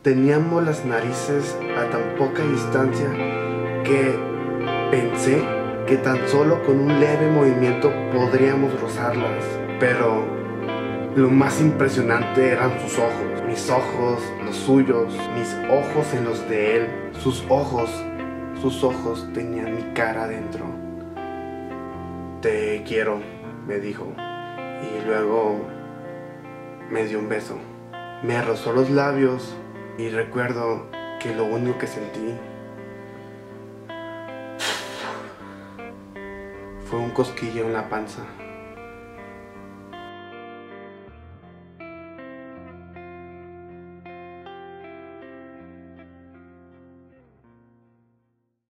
Teníamos las narices a tan poca distancia que pensé que tan solo con un leve movimiento podríamos rozarlas. Pero lo más impresionante eran sus ojos. Mis ojos, los suyos, mis ojos en los de él. Sus ojos tenían mi cara adentro. Te quiero, me dijo. Y luego me dio un beso. Me rozó los labios y recuerdo que lo único que sentí fue un cosquilleo en la panza.